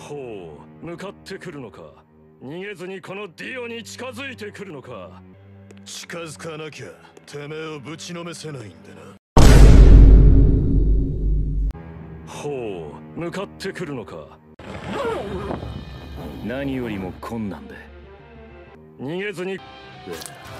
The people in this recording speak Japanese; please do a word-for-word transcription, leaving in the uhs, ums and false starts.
ほう、向かってくるのか。逃げずにこのディオに近づいてくるのか。 近づかなきゃてめえをぶちのめせないんでな。 ほう、向かってくるのか。 何よりも困難で。 逃げずに。